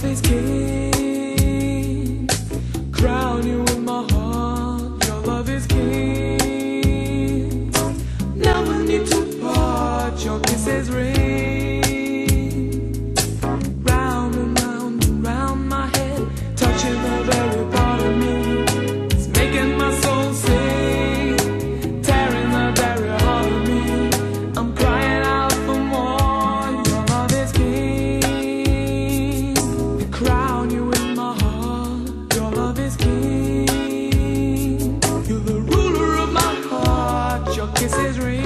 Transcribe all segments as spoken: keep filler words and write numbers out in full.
is king. Crown you in my heart. Your love is king. Never need to part. Your kisses ring. Round and round and round my head, touching the very part of me. It's making my soul sing, tearing the very heart of me. I'm crying out for more. Your love is king. Crown you in my heart. Your love is king. You're the ruler of my heart. Your kisses ring.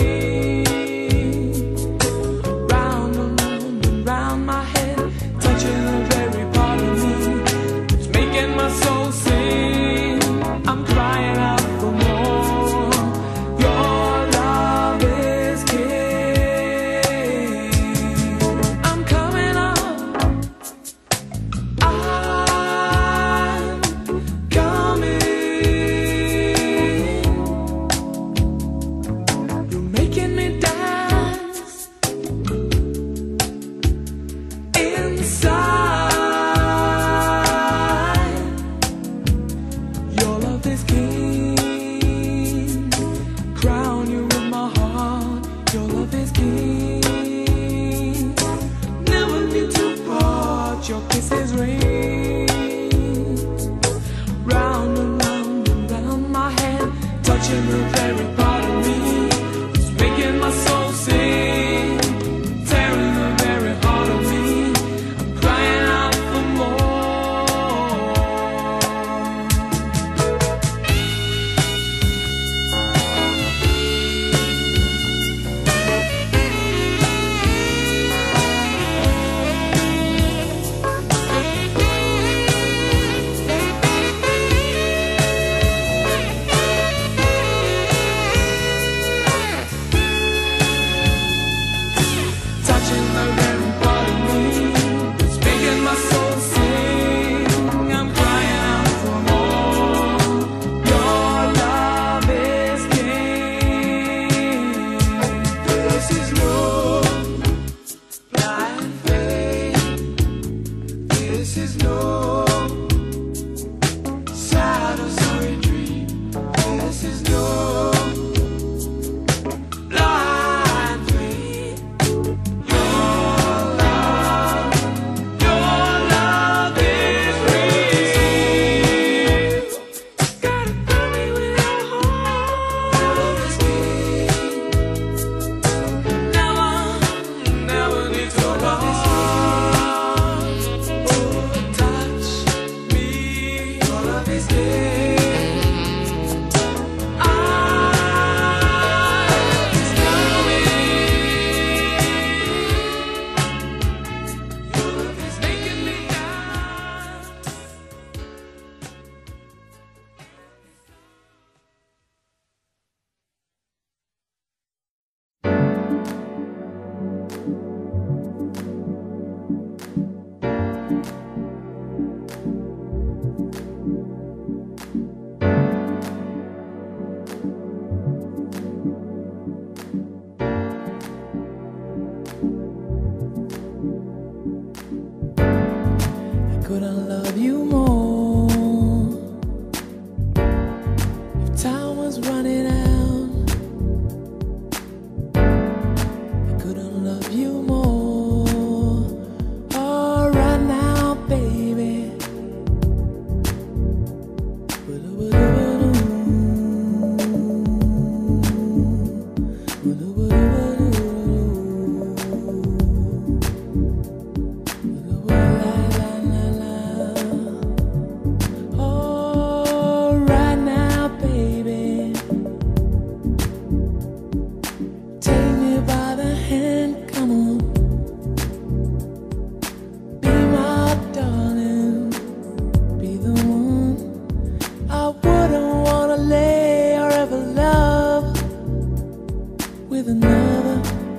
Round and round and round my head, touching the very part of me. It's making my soul sing. I'm crying out for more. Your love is king. I'm coming up. I'm coming. You're making me dance inside. Your love is king. Crown you in my heart. Your love is king. Never need to part. Your kisses ring. Round and round and round my head, touching the very part of me. It's making my soul sing, tearing the very heart of me. I'm crying out for more. Touching the very part of me, it's making my soul sing. I'm crying out for more. Your love is king. This is no blind faith. This is no sad or sorry dream. This is no blind faith. Your love, your love is real. Gotta fill me with your heart. Your love is king. Never, never need to part. Oh, touch me. Your love is king. I'm coming. Your love is making me dance. I couldn't love you more if time was running out. I couldn't love you more. Oh, right now, baby. Oh, right now, baby. Take me by the hand, come on. Be my darling, be the one. I wouldn't wanna lay or ever love with another.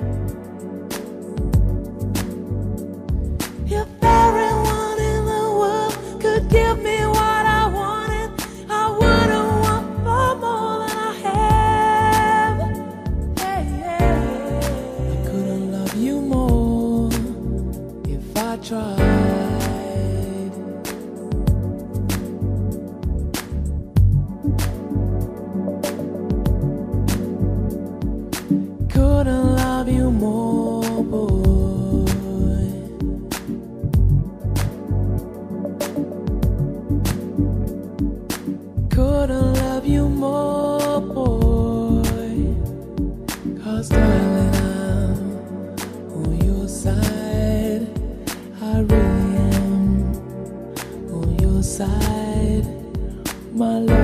If everyone in the world could give me what I wanted, I wouldn't want for more than I have. Hey, hey. I couldn't love you more if I tried. my love.